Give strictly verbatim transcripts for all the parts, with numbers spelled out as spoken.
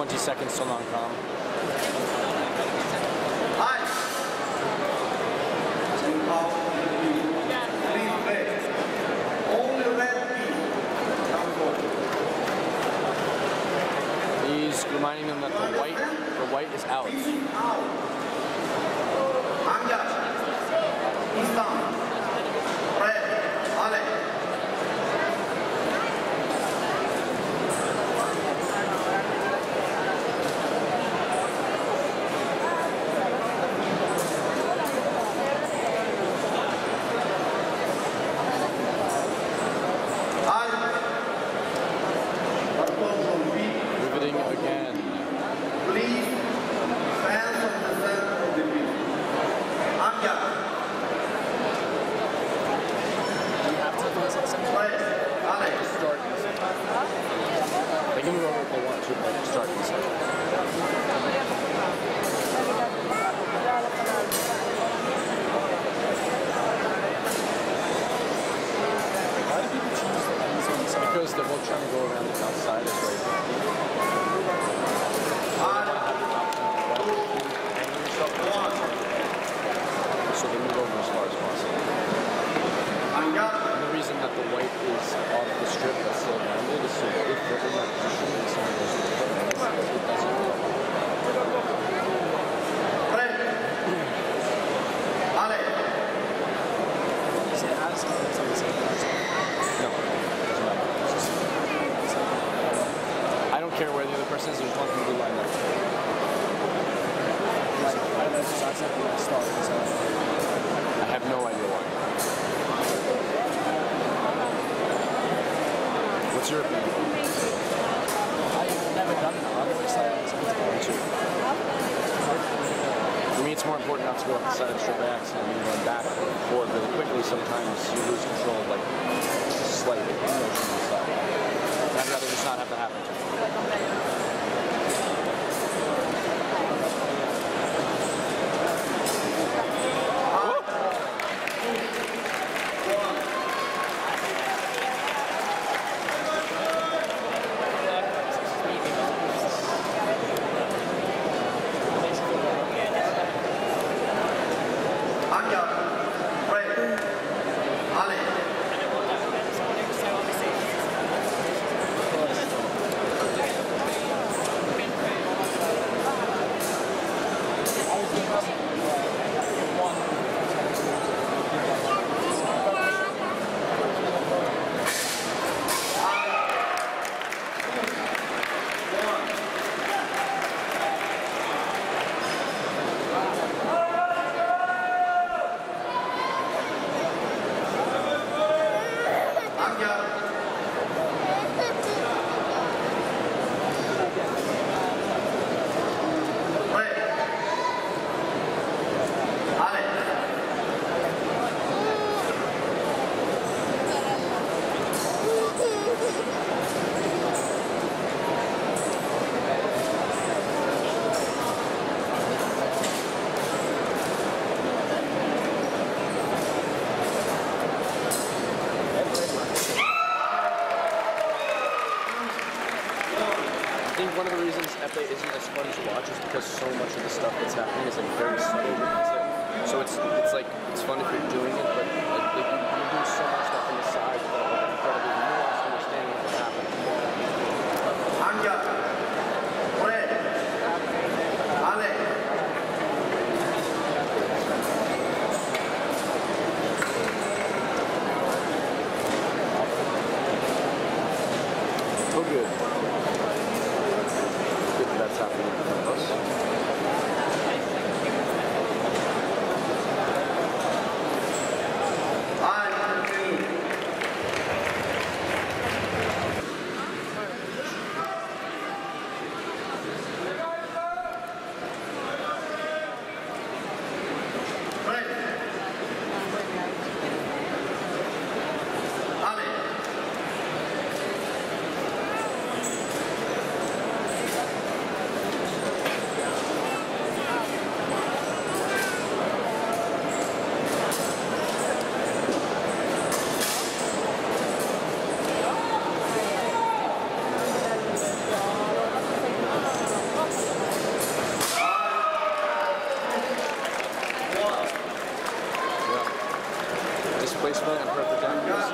twenty seconds till non-com. He's reminding them that the white, the white is out. Because they're both trying to go around the outside as well. So they move over as far as possible. And the reason that the white is off the strip that's still rounded is so that if they're in that position and someone goes to the foot, it doesn't go. I don't care where the other person is, there's one thing to line up. I have no idea why. What's your opinion? I've never done that. I've always said it was going to. For me, it's more important not to go up the side of the strip by accident and run back or forward really quickly. Sometimes you lose control of like slight motion on the side. I'd rather just not have to happen to me. I think one of the reasons epee isn't as fun to watch is because so much of the stuff that's happening is like very slow. So it's it's like it's fun if you're doing it, but like, like you, you do so much stuff on the side without like incredibly nuanced understanding of what's happening. So good. That's happening in front of us. displacement and perfect accuracy.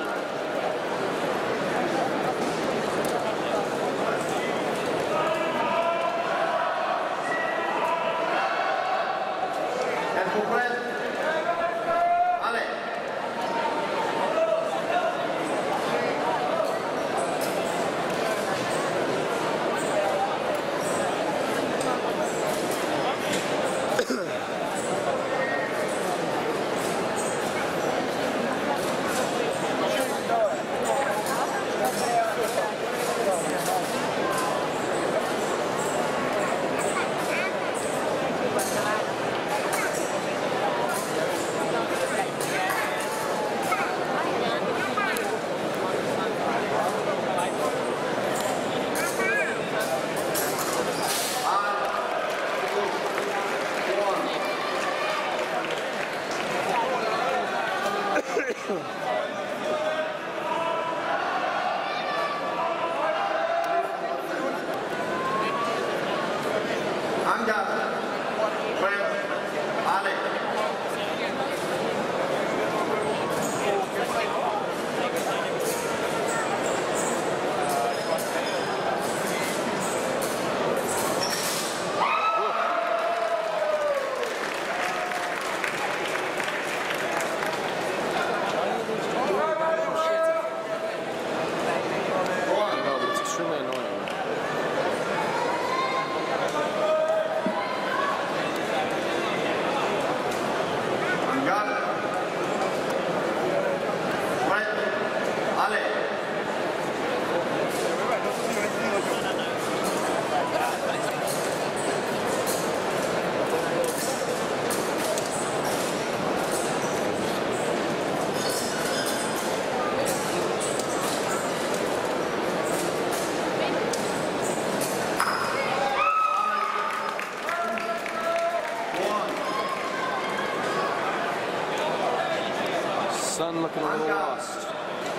Sun looking a little lost.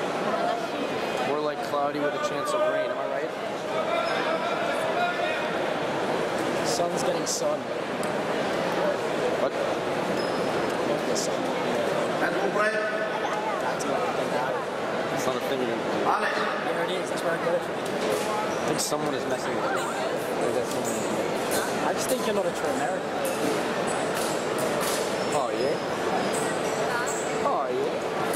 More like cloudy with a chance of rain, am I right? Sun's getting sun. What? Look at the sun. That's what It's not a thing you're gonna do. There it is, that's where I got it from. I think someone is messing with you. Or that someone... I just think you're not a true American. Oh, yeah? Oh, yeah?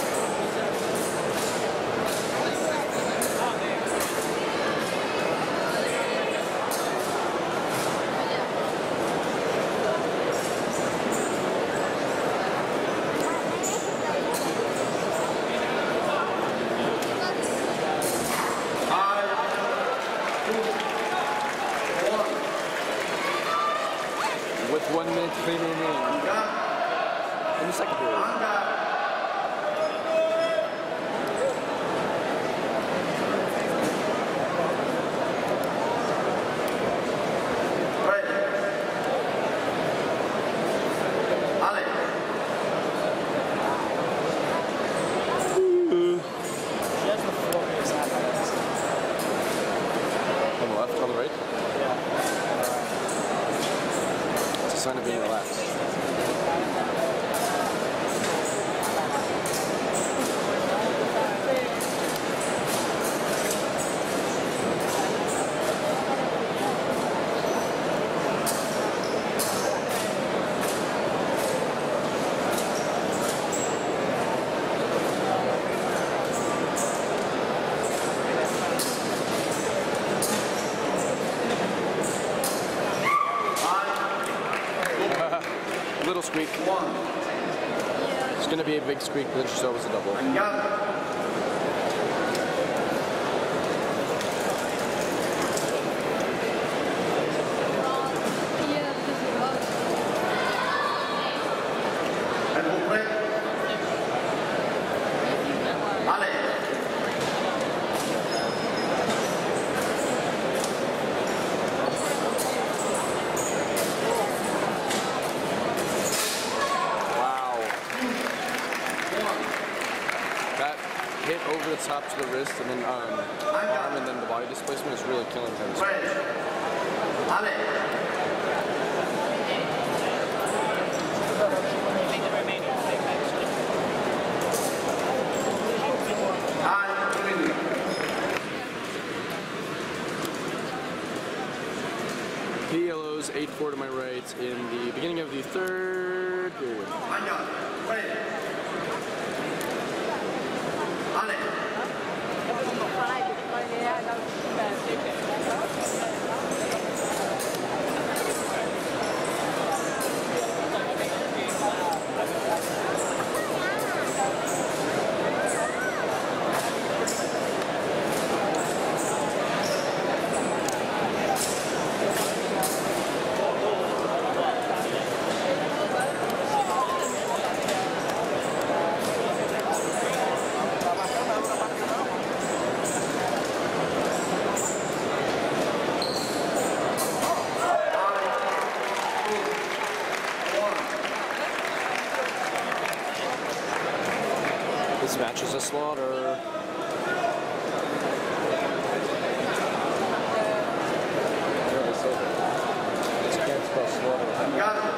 With one minute remaining in the second period. On the left, on the right? Yeah. It's a sign of being relaxed. Little squeak. It's going to be a big squeak, but then she saw it was a double. Hit over the top to the wrist and then um, arm and then the body displacement is really killing her. was eight four to my right in the beginning of the third period. This match is a slaughter. It's against the slaughter. Got it.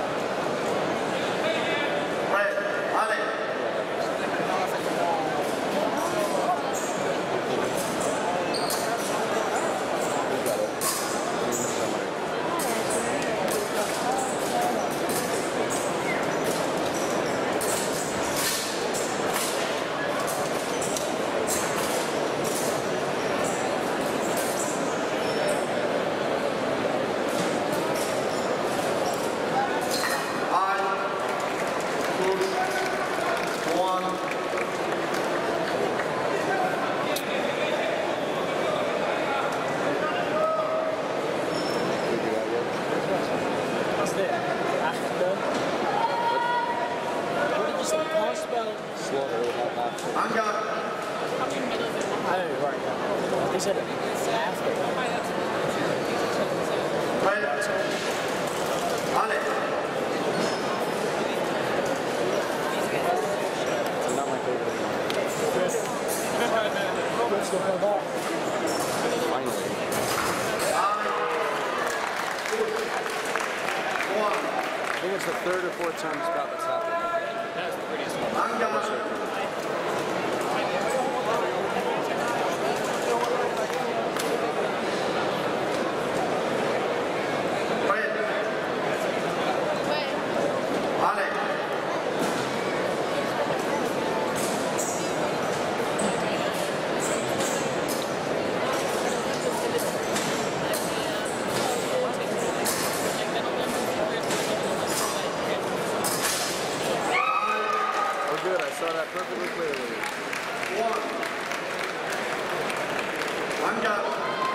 I'm done. Oh, right. They said it after. Right. On it. Not my favorite anymore. Let's go for that. Finally. I think it's the third or fourth time this bout that's happened. That's the prettiest one. I'm done. Good, I saw that perfectly clearly. One. I'm done.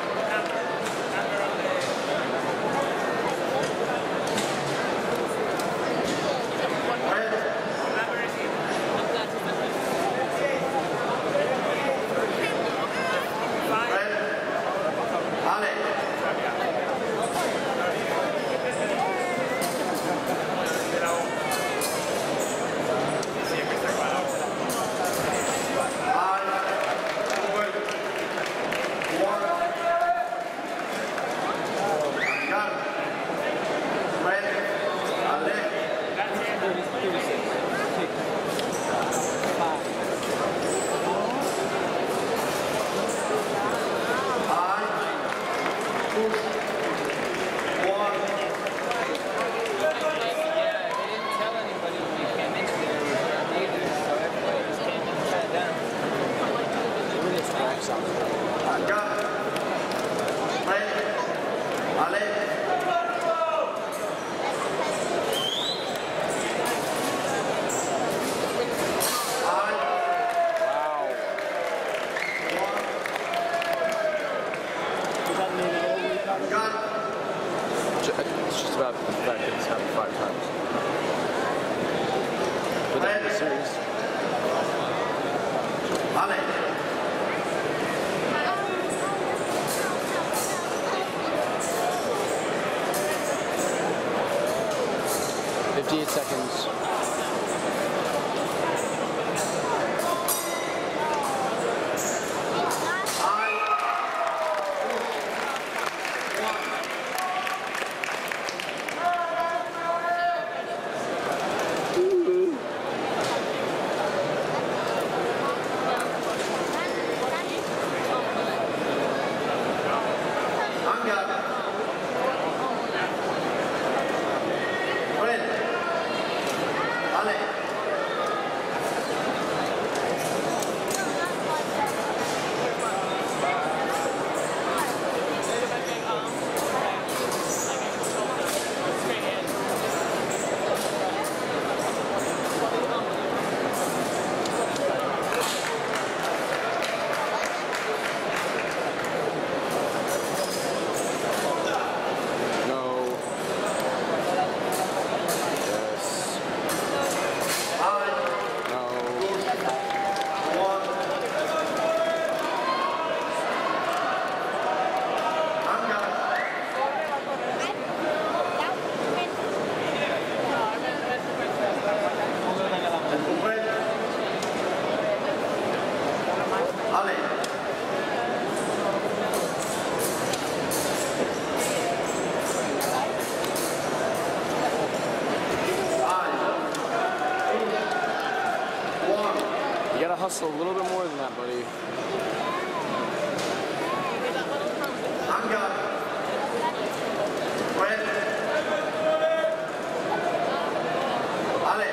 It's just about the fact that it's happened five times. But that was serious. gotta hustle a little bit more than that, buddy. Manga. Red. Ale.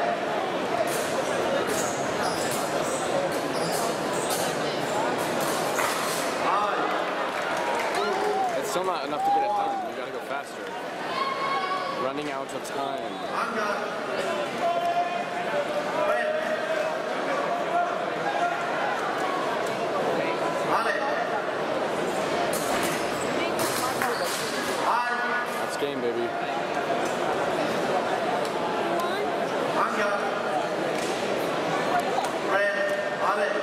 It's still not enough to get it done. You gotta go faster. Running out of time. Manga. Red. Ale. That's game, baby. Manga. Red. Ale.